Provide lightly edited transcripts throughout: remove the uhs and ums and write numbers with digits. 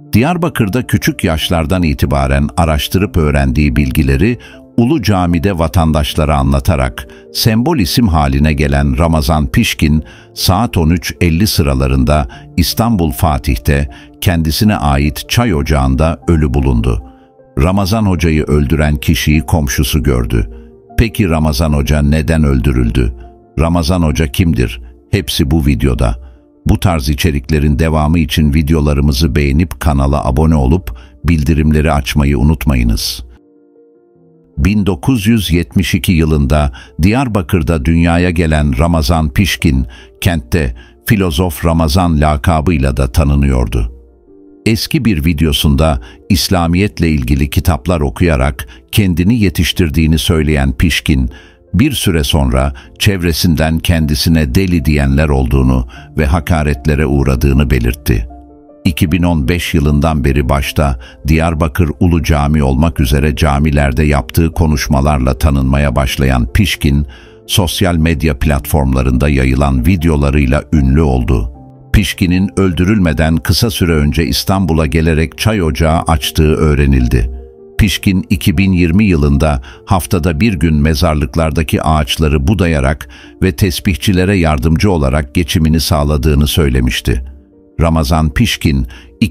Diyarbakır'da küçük yaşlardan itibaren araştırıp öğrendiği bilgileri Ulu Cami'de vatandaşlara anlatarak sembol isim haline gelen Ramazan Pişkin, saat 13:50 sıralarında İstanbul Fatih'te kendisine ait çay ocağında ölü bulundu. Ramazan Hoca'yı öldüren kişiyi komşusu gördü. Peki Ramazan Hoca neden öldürüldü? Ramazan Hoca kimdir? Hepsi bu videoda. Bu tarz içeriklerin devamı için videolarımızı beğenip kanala abone olup bildirimleri açmayı unutmayınız. 1972 yılında Diyarbakır'da dünyaya gelen Ramazan Pişkin, kentte filozof Ramazan lakabıyla da tanınıyordu. Eski bir videosunda İslamiyetle ilgili kitaplar okuyarak kendini yetiştirdiğini söyleyen Pişkin, bir süre sonra çevresinden kendisine deli diyenler olduğunu ve hakaretlere uğradığını belirtti. 2015 yılından beri başta Diyarbakır Ulu Cami olmak üzere camilerde yaptığı konuşmalarla tanınmaya başlayan Pişkin, sosyal medya platformlarında yayılan videolarıyla ünlü oldu. Pişkin'in öldürülmeden kısa süre önce İstanbul'a gelerek çay ocağı açtığı öğrenildi. Pişkin 2020 yılında haftada bir gün mezarlıklardaki ağaçları budayarak ve tesbihçilere yardımcı olarak geçimini sağladığını söylemişti. Ramazan Pişkin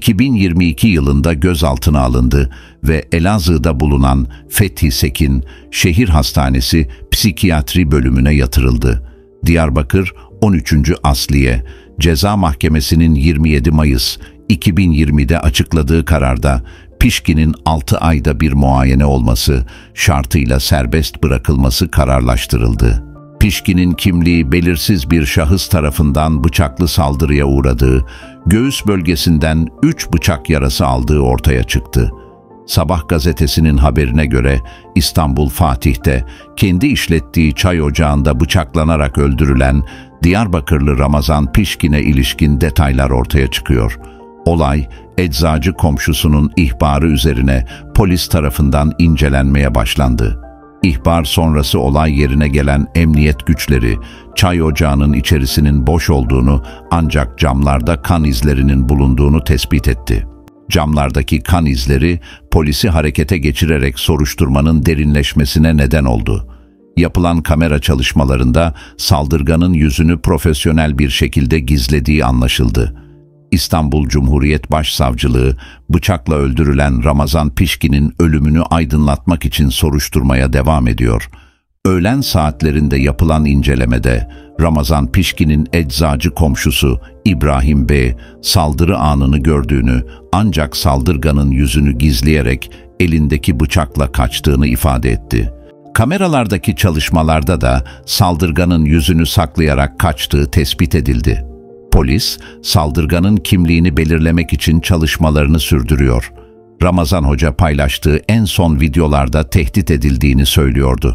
2022 yılında gözaltına alındı ve Elazığ'da bulunan Fethi Sekin Şehir Hastanesi Psikiyatri bölümüne yatırıldı. Diyarbakır 13. Asliye Ceza Mahkemesi'nin 27 Mayıs 2020'de açıkladığı kararda Pişkin'in 6 ayda bir muayene olması şartıyla serbest bırakılması kararlaştırıldı. Pişkin'in kimliği belirsiz bir şahıs tarafından bıçaklı saldırıya uğradığı, göğüs bölgesinden 3 bıçak yarası aldığı ortaya çıktı. Sabah gazetesinin haberine göre İstanbul Fatih'te kendi işlettiği çay ocağında bıçaklanarak öldürülen Diyarbakırlı Ramazan Pişkin'e ilişkin detaylar ortaya çıkıyor. Olay, eczacı komşusunun ihbarı üzerine polis tarafından incelenmeye başlandı. İhbar sonrası olay yerine gelen emniyet güçleri, çay ocağının içerisinin boş olduğunu ancak camlarda kan izlerinin bulunduğunu tespit etti. Camlardaki kan izleri polisi harekete geçirerek soruşturmanın derinleşmesine neden oldu. Yapılan kamera çalışmalarında saldırganın yüzünü profesyonel bir şekilde gizlediği anlaşıldı. İstanbul Cumhuriyet Başsavcılığı, bıçakla öldürülen Ramazan Pişkin'in ölümünü aydınlatmak için soruşturmaya devam ediyor. Öğlen saatlerinde yapılan incelemede Ramazan Pişkin'in eczacı komşusu İbrahim B. saldırı anını gördüğünü ancak saldırganın yüzünü gizleyerek elindeki bıçakla kaçtığını ifade etti. Kameralardaki çalışmalarda da saldırganın yüzünü saklayarak kaçtığı tespit edildi. Polis, saldırganın kimliğini belirlemek için çalışmalarını sürdürüyor. Ramazan Hoca paylaştığı en son videolarda tehdit edildiğini söylüyordu.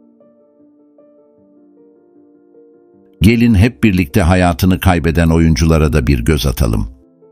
Gelin hep birlikte hayatını kaybeden oyunculara da bir göz atalım.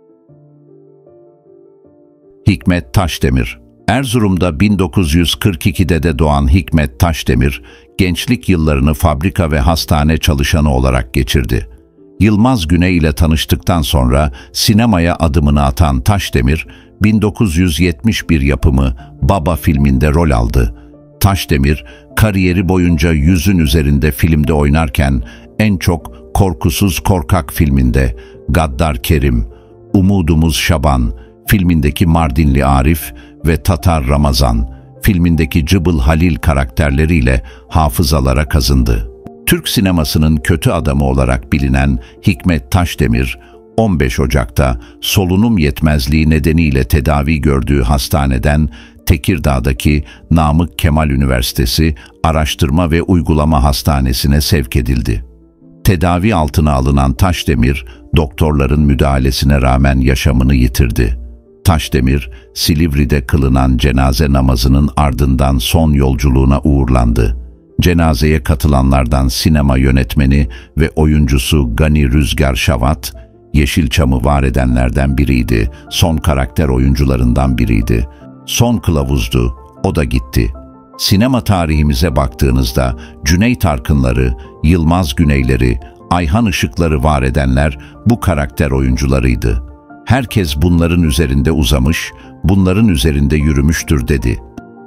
Hikmet Taşdemir. Erzurum'da 1942'de de doğan Hikmet Taşdemir, gençlik yıllarını fabrika ve hastane çalışanı olarak geçirdi. Yılmaz Güney ile tanıştıktan sonra sinemaya adımını atan Taşdemir, 1971 yapımı Baba filminde rol aldı. Taşdemir, kariyeri boyunca 100'ün üzerinde filmde oynarken en çok Korkusuz Korkak filminde Gaddar Kerim, Umudumuz Şaban filmindeki Mardinli Arif ve Tatar Ramazan filmindeki Cıbıl Halil karakterleriyle hafızalara kazındı. Türk sinemasının kötü adamı olarak bilinen Hikmet Taşdemir, 15 Ocak'ta solunum yetmezliği nedeniyle tedavi gördüğü hastaneden Tekirdağ'daki Namık Kemal Üniversitesi Araştırma ve Uygulama Hastanesi'ne sevk edildi. Tedavi altına alınan Taşdemir, doktorların müdahalesine rağmen yaşamını yitirdi. Taşdemir, Silivri'de kılınan cenaze namazının ardından son yolculuğuna uğurlandı. Cenazeye katılanlardan sinema yönetmeni ve oyuncusu Gani Rüzgar Şavat, Yeşilçam'ı var edenlerden biriydi, son karakter oyuncularından biriydi. Son kılavuzdu, o da gitti. Sinema tarihimize baktığınızda Cüneyt Arkınları, Yılmaz Güneyleri, Ayhan Işıkları var edenler bu karakter oyuncularıydı. Herkes bunların üzerinde uzamış, bunların üzerinde yürümüştür dedi.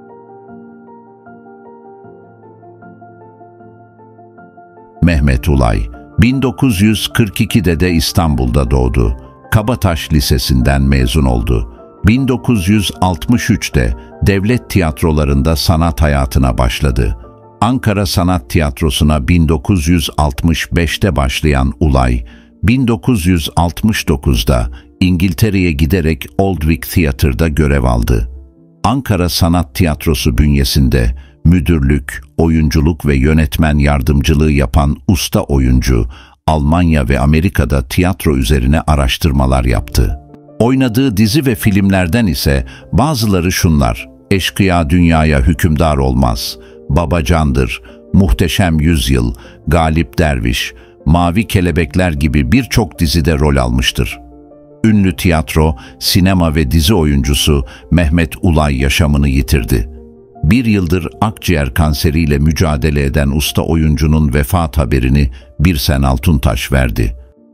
Mehmet Ulay, 1942'de de İstanbul'da doğdu. Kabataş Lisesi'nden mezun oldu. 1963'te devlet tiyatrolarında sanat hayatına başladı. Ankara Sanat Tiyatrosu'na 1965'te başlayan Ulay, 1969'da İngiltere'ye giderek Oldvic Theatre'da görev aldı. Ankara Sanat Tiyatrosu bünyesinde müdürlük, oyunculuk ve yönetmen yardımcılığı yapan usta oyuncu, Almanya ve Amerika'da tiyatro üzerine araştırmalar yaptı. Oynadığı dizi ve filmlerden ise bazıları şunlar: Eşkıya Dünyaya Hükümdar Olmaz, Babacandır, Muhteşem Yüzyıl, Galip Derviş, Mavi Kelebekler gibi birçok dizide rol almıştır. Ünlü tiyatro, sinema ve dizi oyuncusu Mehmet Ulay yaşamını yitirdi. Bir yıldır akciğer kanseriyle mücadele eden usta oyuncunun vefat haberini Birsen Altuntaş verdi.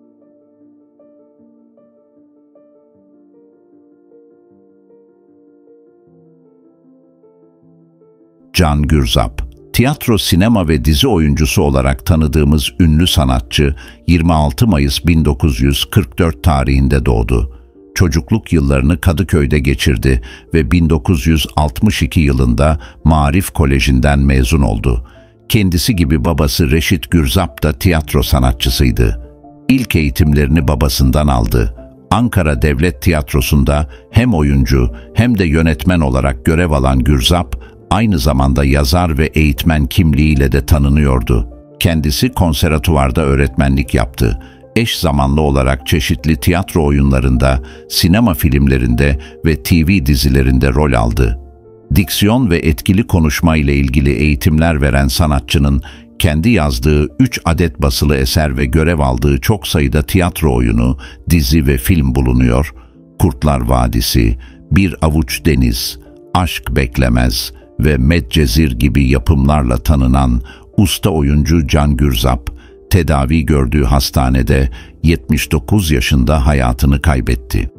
Can Gürzap, tiyatro, sinema ve dizi oyuncusu olarak tanıdığımız ünlü sanatçı 26 Mayıs 1944 tarihinde doğdu. Çocukluk yıllarını Kadıköy'de geçirdi ve 1962 yılında Maarif Koleji'nden mezun oldu. Kendisi gibi babası Reşit Gürzap da tiyatro sanatçısıydı. İlk eğitimlerini babasından aldı. Ankara Devlet Tiyatrosu'nda hem oyuncu hem de yönetmen olarak görev alan Gürzap, aynı zamanda yazar ve eğitmen kimliğiyle de tanınıyordu. Kendisi konservatuvarda öğretmenlik yaptı. Eş zamanlı olarak çeşitli tiyatro oyunlarında, sinema filmlerinde ve TV dizilerinde rol aldı. Diksiyon ve etkili konuşma ile ilgili eğitimler veren sanatçının kendi yazdığı 3 adet basılı eser ve görev aldığı çok sayıda tiyatro oyunu, dizi ve film bulunuyor. Kurtlar Vadisi, Bir Avuç Deniz, Aşk Beklemez ve Medcezir gibi yapımlarla tanınan usta oyuncu Can Gürzap, tedavi gördüğü hastanede 79 yaşında hayatını kaybetti.